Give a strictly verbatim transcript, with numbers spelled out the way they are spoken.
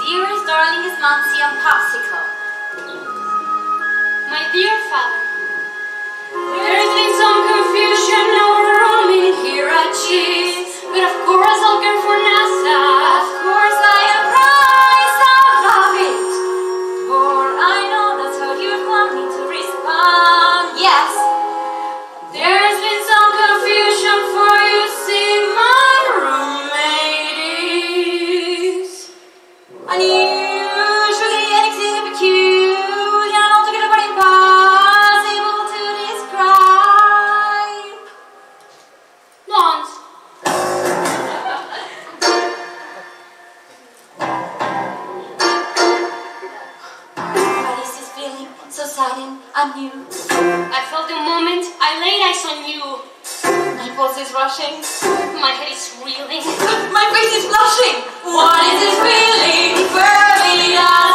Dearest, darlingest Muncie and Popsicle. My dear father, there's been some confusion over roaming here at Cheese, but of course I'll go for NASA. Of course I am price, I love it. For I know that's how you'd want me to respond. Yes. There's been some confusion for you, see my roommate is unusually anything peculiar, and altogether but impossible to describe. blonde. What is this feeling so sudden and new? I felt the moment I laid eyes on you. My pulse is rushing. My head is reeling. My face is blushing. What is this feeling? Fervent.